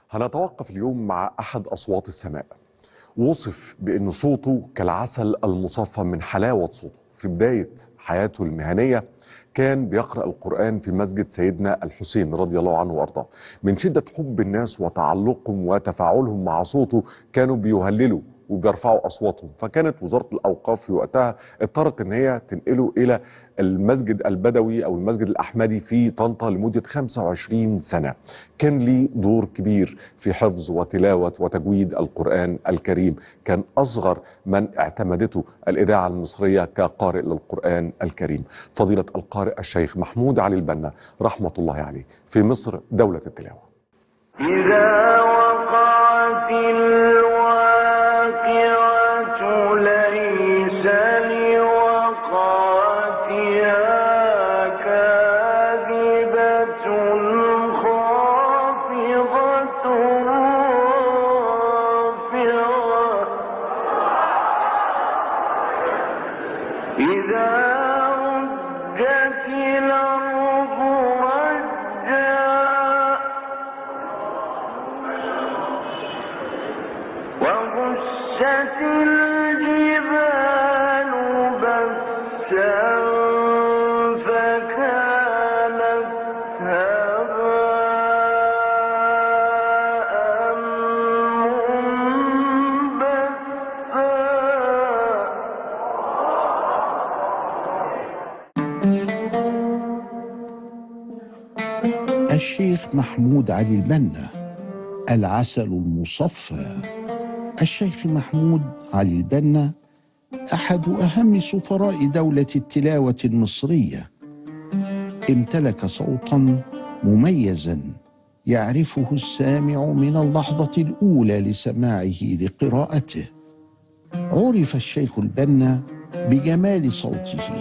هنتوقف اليوم مع أحد أصوات السماء. وصف بأن صوته كالعسل المصفى من حلاوة صوته. في بداية حياته المهنية كان بيقرأ القرآن في مسجد سيدنا الحسين رضي الله عنه وأرضاه. من شدة حب الناس وتعلقهم وتفاعلهم مع صوته كانوا بيهللوا وبيرفعوا أصواتهم، فكانت وزارة الأوقاف في وقتها اضطرت أن هي تنقله إلى المسجد البدوي أو المسجد الأحمدي في طنطا لمدة 25 سنة. كان ليه دور كبير في حفظ وتلاوة وتجويد القرآن الكريم. كان أصغر من اعتمدته الإذاعة المصرية كقارئ للقرآن الكريم. فضيلة القارئ الشيخ محمود علي البنا رحمة الله عليه في مصر دولة التلاوة. إذا وقعت الواقعة ليس لوقعتها كاذبة خافضة رافعة إذا رجت الأرض رجا وبست الجبال بسا فكانت هباء منبثا. الشيخ محمود علي البنا، العسل المصفى. الشيخ محمود علي البنا أحد أهم سفراء دولة التلاوة المصرية. امتلك صوتا مميزا يعرفه السامع من اللحظة الأولى لسماعه لقراءته. عرف الشيخ البنا بجمال صوته.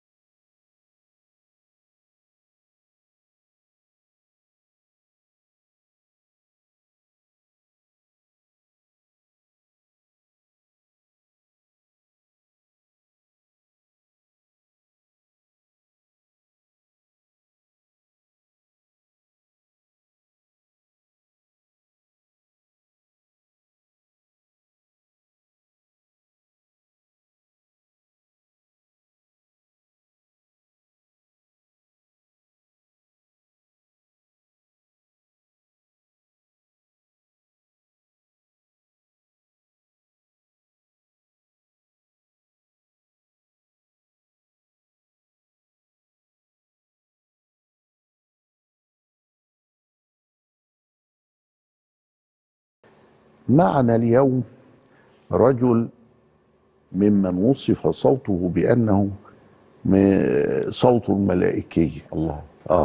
معنا اليوم رجل ممن وصف صوته بأنه صوت ملائكي. الله.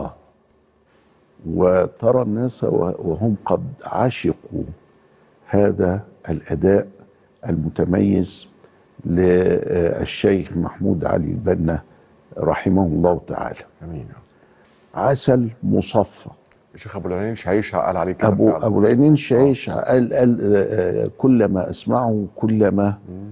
وترى الناس وهم قد عشقوا هذا الأداء المتميز للشيخ محمود علي البنا رحمه الله تعالى. أمين. عسل مصفى. الشيخ أبو العينين شعيشة قال عليه كده. أبو العينين شعيشة قال كلما أسمعه كلما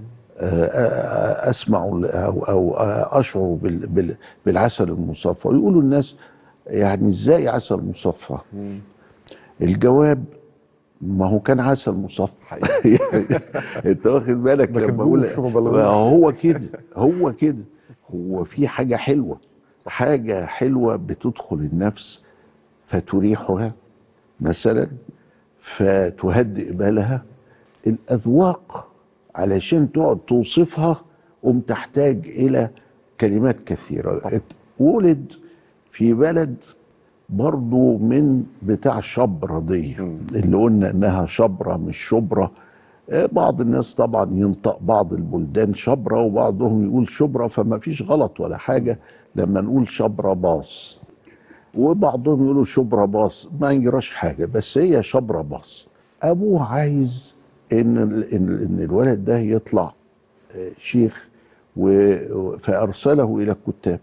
أسمع أو أشعر بالعسل المصفى. يقولوا الناس يعني إزاي عسل مصفى؟ الجواب ما هو كان عسل مصفى. أنت واخد بالك لما أقول هو كده هو في حاجة حلوة، حاجة حلوة بتدخل النفس فتريحها مثلا، فتهدئ بالها. الأذواق علشان تقعد توصفها تحتاج إلى كلمات كثيرة. ولد في بلد برضو من بتاع شبرا دي، اللي قلنا إنها شبرا مش شبرا. بعض الناس طبعا ينطق بعض البلدان شبرا وبعضهم يقول شبرا، فما فيش غلط ولا حاجة لما نقول شبرا باص، وبعضهم يقولوا شبرا باص، ما يجراش حاجة، بس هي شبرا باص. أبوه عايز إن الولد ده يطلع شيخ، فأرسله إلى الكتاب.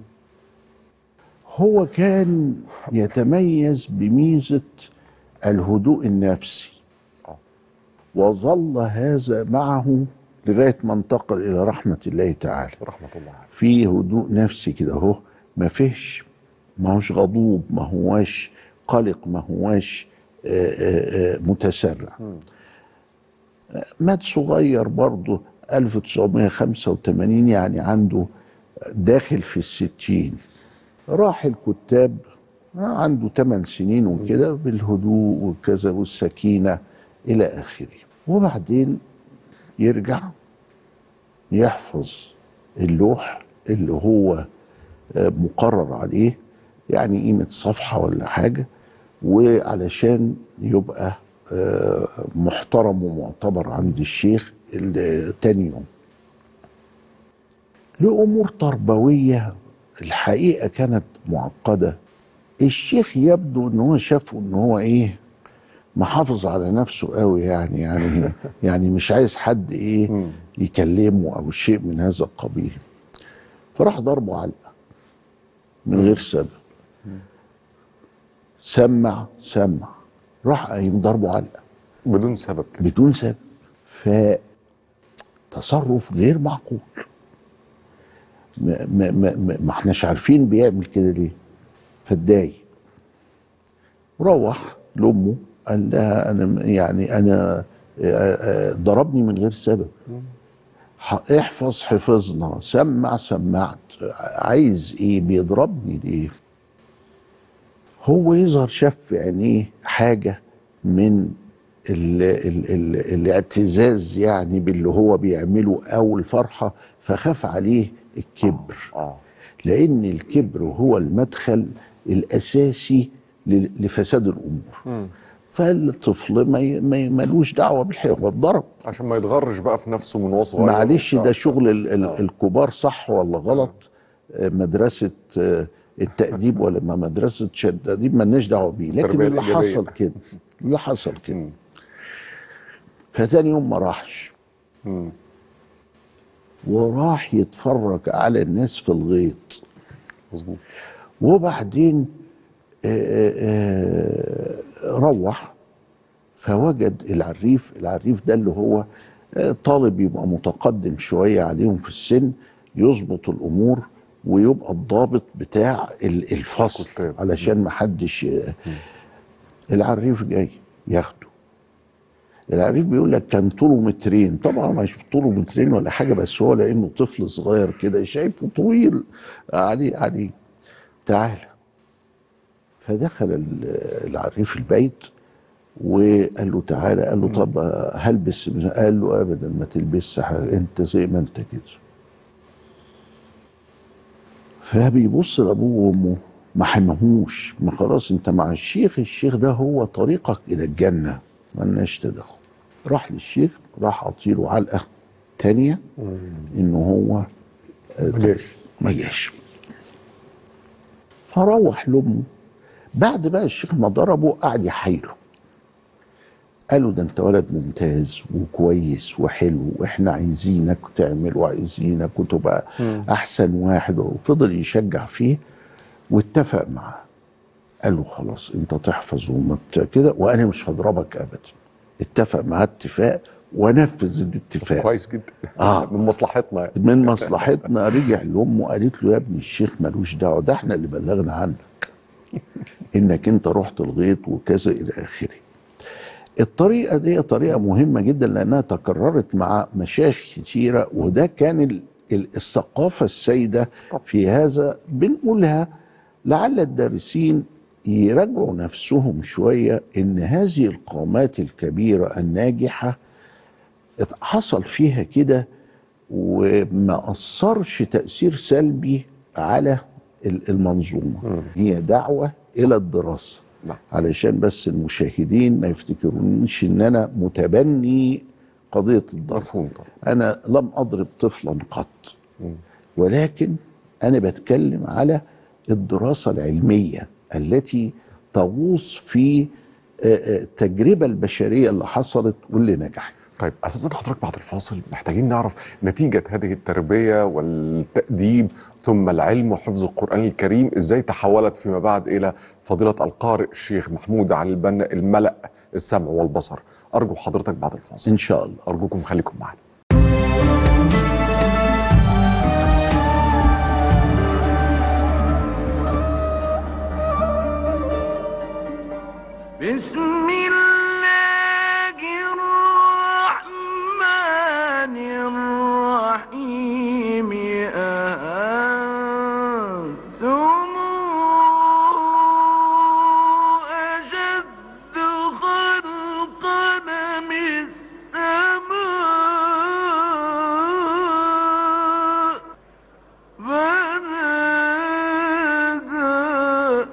هو كان يتميز بميزة الهدوء النفسي، وظل هذا معه لغاية ما انتقل إلى رحمة الله تعالى. رحمة الله. في هدوء نفسي كده اهو، ما هوش غضوب، ما هوش قلق، ما هوش متسرع. مات صغير برضه 1985، يعني عنده داخل في ال60. راح الكتاب عنده 8 سنين وكده، بالهدوء وكذا والسكينة إلى آخره. وبعدين يرجع يحفظ اللوح اللي هو مقرر عليه، يعني قيمة صفحة ولا حاجة، وعلشان يبقى محترم ومعتبر عند الشيخ تاني يوم. لأمور تربوية الحقيقة كانت معقدة. الشيخ يبدو ان هو شافه ان هو ايه، محافظ على نفسه قوي، يعني مش عايز حد ايه يكلمه او شيء من هذا القبيل. فراح ضربه علقة من غير سبب. سمع راح قايم ضربه علقة بدون سبب كده. بدون سبب. فتصرف غير معقول. ما احناش عارفين بيعمل كده ليه. فاتضايق، روح لامه قال لها انا ضربني من غير سبب. احفظ حفظنا، سمعت، عايز ايه؟ بيضربني ليه؟ هو يظهر شاف في عينيه حاجه من الاعتزاز يعني باللي هو بيعمله او الفرحه، فخاف عليه الكبر. لان الكبر هو المدخل الاساسي لفساد الامور. فالطفل ملوش دعوه بالحياه، هو اتضرب عشان ما يتغرش بقى في نفسه من وهو صغير. معلش ده شغل الكبار، صح ولا غلط؟ مدرسه التأديب ولا ما مدرسه التأديب مالناش دعوه بيه، لكن اللي حصل كده فتاني يوم ما راحش، وراح يتفرج على الناس في الغيط. مظبوط. وبعدين روح فوجد العريف ده اللي هو طالب يبقى متقدم شوية عليهم في السن، يظبط الأمور ويبقى الضابط بتاع الفصل علشان ما حدش. العريف جاي ياخده. العريف بيقول لك كان طوله 2 متر، طبعا مش طوله 2 متر ولا حاجة، بس هو لأنه طفل صغير كده شايفه طويل عليه. تعالى. فدخل العريف البيت وقال له تعالى. قال له طب هلبس؟ قال له ابدا ما تلبسش حاجه، انت زي ما انت كده. فبيبص لابوه وامه، ما حماهوش، ما خلاص انت مع الشيخ ده هو طريقك الى الجنه، مالناش تدخل. راح للشيخ، راح عطيله علقه تانيه انه هو ما جاش. فروح لامه بعد بقى الشيخ ما ضربه، قعد يحايله، قالوا ده انت ولد ممتاز وكويس وحلو، واحنا عايزينك تعمل وعايزينك وتبقى احسن واحد. وفضل يشجع فيه واتفق معاه. قال له خلاص انت تحفظ كده وانا مش هضربك ابدا. اتفق معاه اتفاق ونفذ الاتفاق. كويس جدا. من مصلحتنا من مصلحتنا. رجع لامه قالت له يا ابني الشيخ ملوش دعوه، ده احنا اللي بلغنا عنك انك انت رحت الغيط وكذا الى اخره. الطريقه دي طريقه مهمه جدا لانها تكررت مع مشايخ كثيره، وده كان الثقافه السائده في هذا. بنقولها لعل الدارسين يراجعوا نفسهم شويه، ان هذه القامات الكبيره الناجحه حصل فيها كده وما اثرش تاثير سلبي على المنظومه. هي دعوه الى الدراسه. علشان بس المشاهدين ما يفتكرونيش ان انا متبني قضيه الضرب. انا لم اضرب طفلا قط، ولكن انا بتكلم على الدراسه العلميه التي تغوص في التجربه البشريه اللي حصلت واللي نجحت. طيب أستاذ حضرتك بعد الفاصل محتاجين نعرف نتيجة هذه التربية والتأديب ثم العلم وحفظ القرآن الكريم إزاي تحولت فيما بعد إلى فضيلة القارئ الشيخ محمود علي البنا الملأ السمع والبصر. أرجو حضرتك بعد الفاصل إن شاء الله. أرجوكم خليكم معنا. بسم الله الرحمن الرحيم أأنتم أشد خلقا من السماء بناها.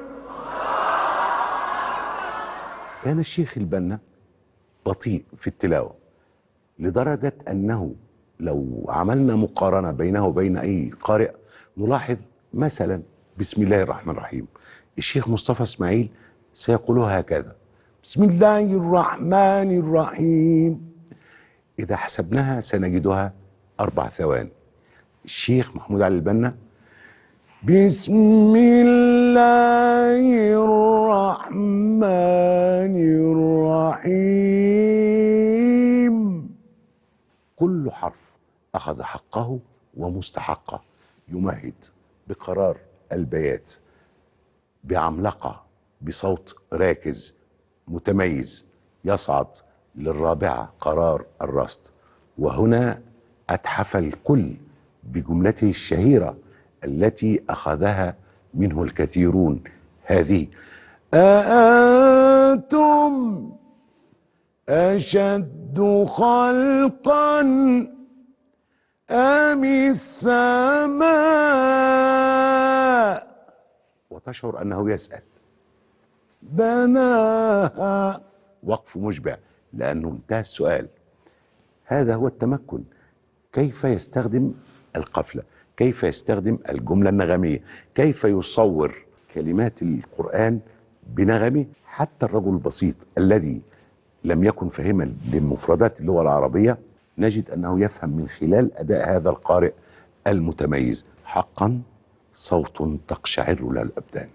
كان الشيخ البنا بطيء في التلاوة لدرجة أنه لو عملنا مقارنة بينه وبين أي قارئ نلاحظ مثلا بسم الله الرحمن الرحيم الشيخ مصطفى إسماعيل سيقولها هكذا: بسم الله الرحمن الرحيم. إذا حسبناها سنجدها 4 ثواني. الشيخ محمود علي البنا بسم الله الرحمن الرحيم. كل حرف أخذ حقه ومستحقه، يمهد بقرار البيات، بعملقة، بصوت راكز متميز يصعد للرابعة قرار الرصد. وهنا أتحف الكل بجملته الشهيرة التي أخذها منه الكثيرون، هذه: أأنتم أشد خلقا أم السماء؟ وتشعر أنه يسأل. بناها. وقف مشبع لأنه انتهى السؤال. هذا هو التمكن. كيف يستخدم القفلة، كيف يستخدم الجملة النغمية، كيف يصور كلمات القرآن بنغمه. حتى الرجل البسيط الذي لم يكن فاهما لمفردات اللغة العربية نجد أنه يفهم من خلال أداء هذا القارئ المتميز. حقا صوت تقشعر له الأبدان.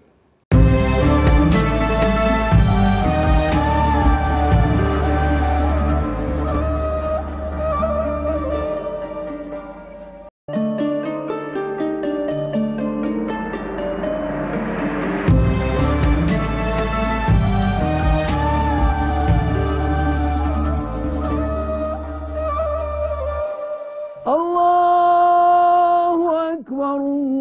الله أكبر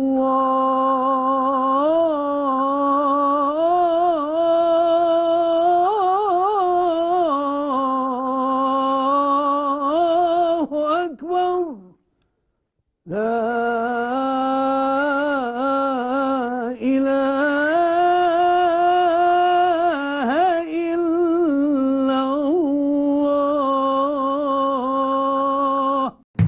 الله أكبر لا إله إلا الله.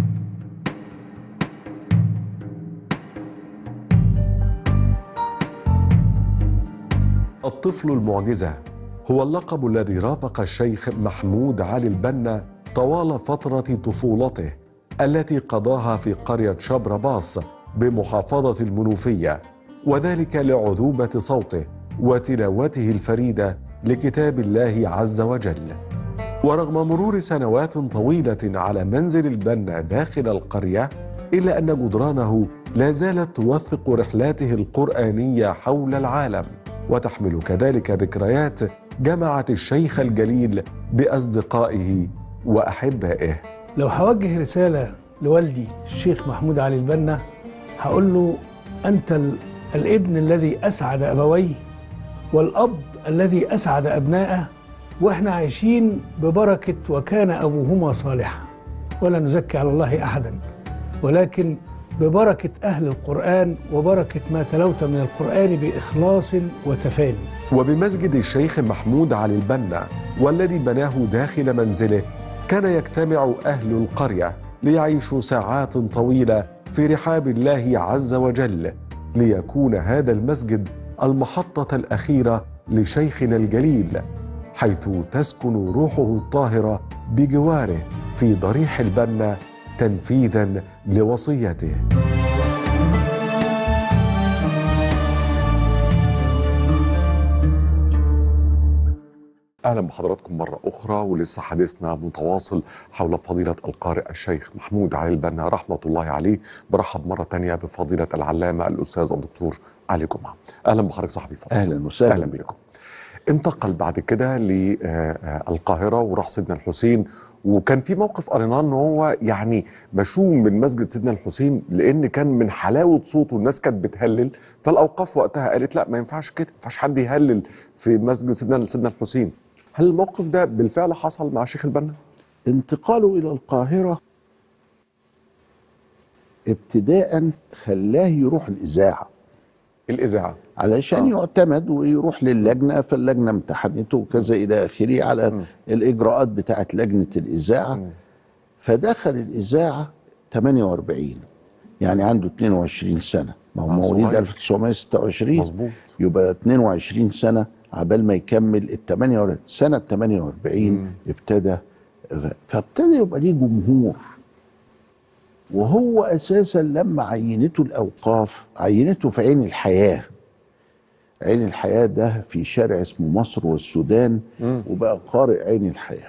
الطفل المعجزة هو اللقب الذي رافق الشيخ محمود علي البنا طوال فترة طفولته التي قضاها في قرية شبرباص بمحافظة المنوفية، وذلك لعذوبة صوته وتلاوته الفريدة لكتاب الله عز وجل. ورغم مرور سنوات طويلة على منزل البنا داخل القرية، إلا أن جدرانه لا زالت توثق رحلاته القرآنية حول العالم، وتحمل كذلك ذكريات جمعت الشيخ الجليل بأصدقائه وأحبائه. لو هوجه رسالة لوالدي الشيخ محمود علي البنا هقول له: أنت الابن الذي أسعد أبويه والأب الذي أسعد أبنائه، وإحنا عايشين ببركة وكان أبوهما صالحا، ولا نزكي على الله أحدا، ولكن ببركة أهل القرآن وبركة ما تلوت من القرآن بإخلاص وتفاني. وبمسجد الشيخ محمود علي البنا والذي بناه داخل منزله كان يجتمع أهل القرية ليعيشوا ساعات طويلة في رحاب الله عز وجل، ليكون هذا المسجد المحطة الأخيرة لشيخنا الجليل، حيث تسكن روحه الطاهرة بجواره في ضريح البنا تنفيذا لوصيته. أهلا بحضراتكم مرة أخرى، ولسه حديثنا متواصل حول فضيلة القارئ الشيخ محمود علي البنا رحمة الله عليه. برحب مرة تانية بفضيلة العلامة الأستاذ الدكتور علي جمعة. أهلا بحضرتك صاحبي فضيلة. أهلا وسهلا. أهلا بكم. انتقل بعد كده للقاهرة وراح سيدنا الحسين، وكان في موقف قريناه ان هو يعني مشوم من مسجد سيدنا الحسين لان كان من حلاوة صوته الناس كانت بتهلل، فالاوقاف وقتها قالت لا ما ينفعش كده، ما ينفعش حد يهلل في مسجد سيدنا الحسين. هل الموقف ده بالفعل حصل مع شيخ البنا؟ انتقاله إلى القاهرة ابتداء خلاه يروح الإذاعة الإذاعة علشان يعتمد ويروح للجنة، فاللجنة امتحنته وكذا إلى آخره على الإجراءات بتاعت لجنة الإذاعة. فدخل الإذاعة 48، يعني عنده 22 سنة، ما هو مواليد 1926 مظبوط، يبقى 22 سنة عبال ما يكمل ال 48. سنة 48 ابتدى، فابتدى يبقى ليه جمهور. وهو أساسا لما عينته الأوقاف عينته في عين الحياة. عين الحياة ده في شارع اسمه مصر والسودان، وبقى قارئ عين الحياة.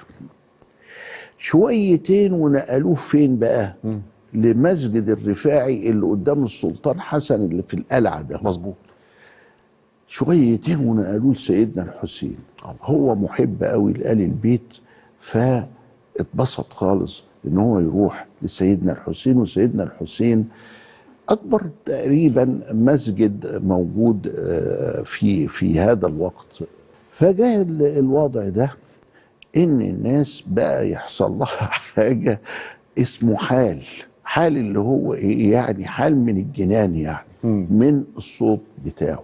شويتين ونقلوه فين بقى؟ لمسجد الرفاعي اللي قدام السلطان حسن اللي في القلعة ده. مظبوط. شويتين ونقلوه لسيدنا الحسين. هو محب قوي لآل البيت، فاتبسط خالص ان هو يروح لسيدنا الحسين. وسيدنا الحسين اكبر تقريبا مسجد موجود في هذا الوقت. فجاء الوضع ده ان الناس بقى يحصل لها حاجه اسمه حال اللي هو ايه، يعني حال من الجنان، يعني من الصوت بتاعه.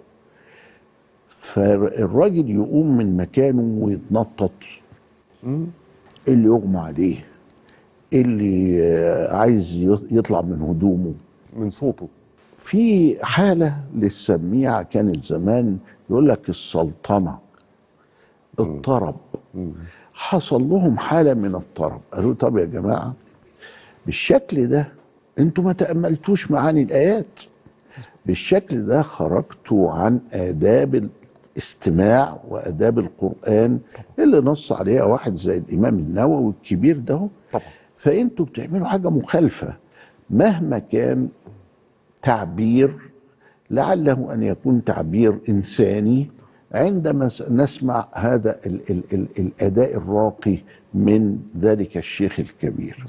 فالراجل يقوم من مكانه ويتنطط، اللي يغمى عليه، اللي عايز يطلع من هدومه من صوته. في حالة للسميعة كانت زمان يقول لك السلطنة، الطرب. حصل لهم حالة من الطرب. قالوا طب يا جماعة بالشكل ده انتوا ما تأملتوش معاني الآيات، بالشكل ده خرجتوا عن آداب الاستماع وآداب القرآن اللي نص عليها واحد زي الإمام النووي الكبير ده. طبعا. فأنتوا بتعملوا حاجة مخالفة مهما كان تعبير لعله أن يكون تعبير إنساني عندما نسمع هذا الأداء الراقي من ذلك الشيخ الكبير.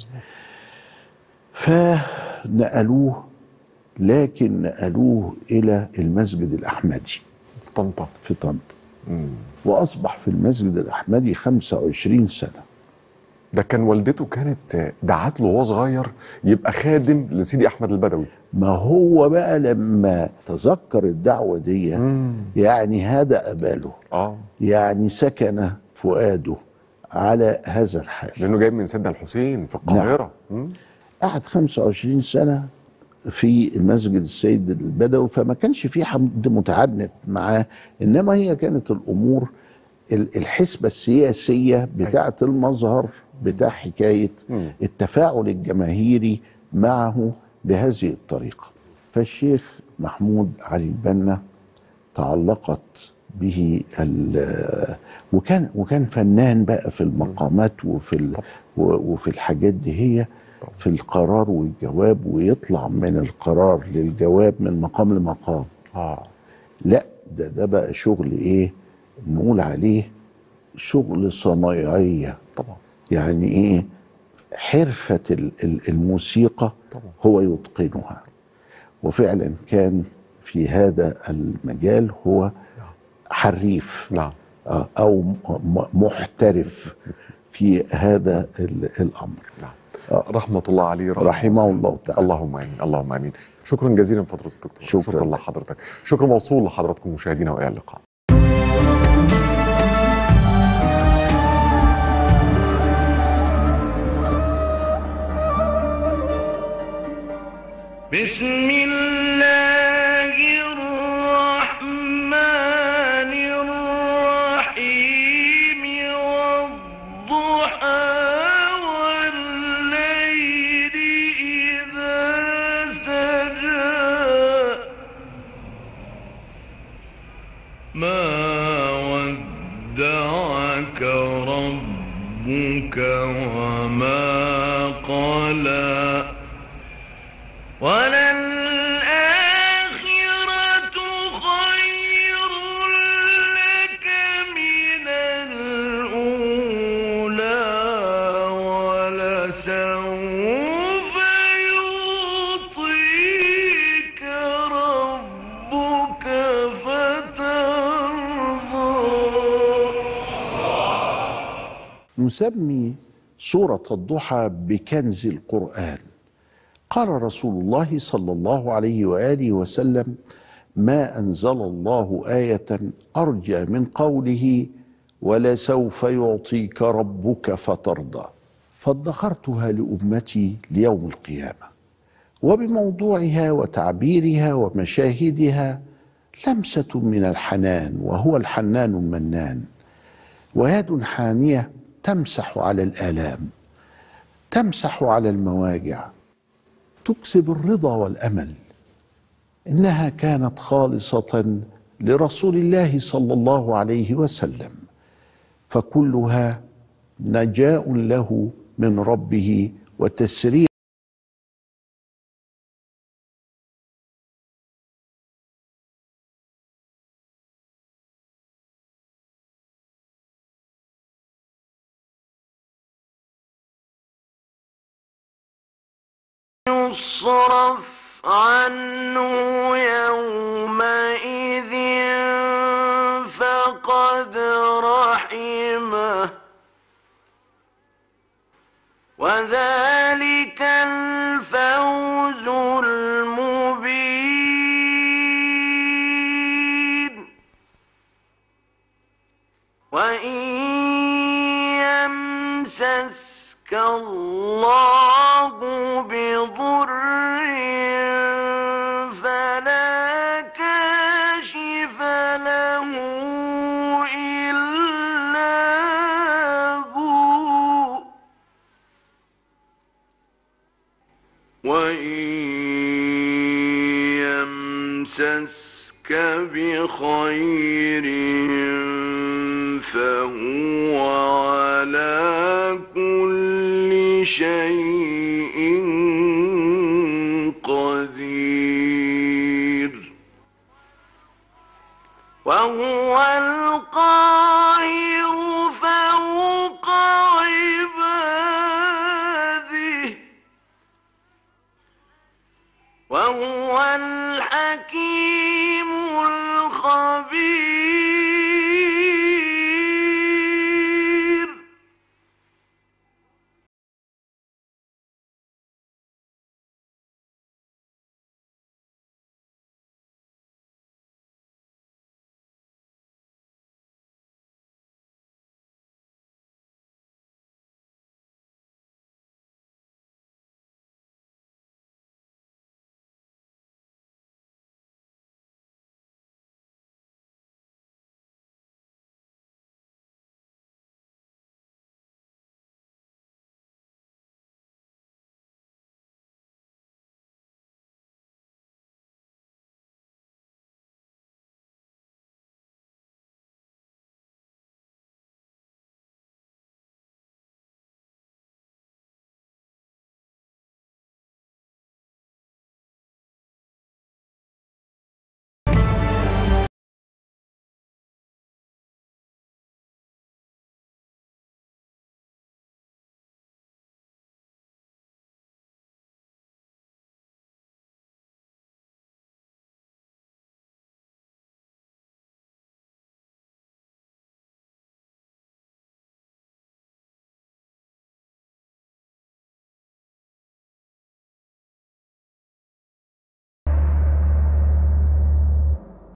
فنقلوه، لكن نقلوه إلى المسجد الأحمدي في طنطا. وأصبح في المسجد الأحمدي 25 سنة. ده كان والدته كانت دعت له وهو صغير يبقى خادم لسيدي أحمد البدوي. ما هو بقى لما تذكر الدعوة دي يعني هدأ باله، يعني سكن فؤاده على هذا الحال، لأنه جاي من سيدنا الحسين في القاهرة. نعم. قعد 25 سنة في المسجد السيد البدوي، فما كانش في حد متعنت معاه، إنما هي كانت الأمور الحسبة السياسية بتاعة المظهر بتاع حكاية التفاعل الجماهيري معه بهذه الطريقة. فالشيخ محمود علي البنا تعلقت به وكان فنان بقى في المقامات وفي الحاجات دي، هي في القرار والجواب، ويطلع من القرار للجواب من مقام لمقام. لا ده بقى شغل ايه نقول عليه، شغل صنايعية طبعا. يعني ايه، حرفة الموسيقى طبعا هو يتقنها. وفعلا كان في هذا المجال هو حريف. نعم. او محترف في هذا الامر. نعم. رحمة الله عليه رحمه الله تعالى. اللهم امين، اللهم امين. شكرا جزيلا فضيلة الدكتور. شكرا لحضرتك. شكرا موصول لحضراتكم مشاهدينا، والى اللقاء. بسم الله الرحمن الرحيم والضحى والليل إذا سجى ما ودعك ربك وما قلى وللآخرة خير لك من نسمي سورة الضحى بكنز القرآن. قال رسول الله صلى الله عليه وآله وسلم: ما أنزل الله آية أرجى من قوله ولسوف يعطيك ربك فترضى، فادخرتها لأمتي ليوم القيامة. وبموضوعها وتعبيرها ومشاهدها لمسة من الحنان، وهو الحنان المنان، ويد حانية تمسح على الآلام، تمسح على المواجع، تكسب الرضا والأمل. إنها كانت خالصة لرسول الله صلى الله عليه وسلم، فكلها نجاء له من ربه وتسريع. يصرف عنه يومئذ فقد رحمه وذلك الفوز المبين. وإن يمسسك الله بضر فلا كاشف له إلا هو وإن يمسسك بخير فهو على كل شيء قدير. وهو القاهر فوق عباده وهو الحكيم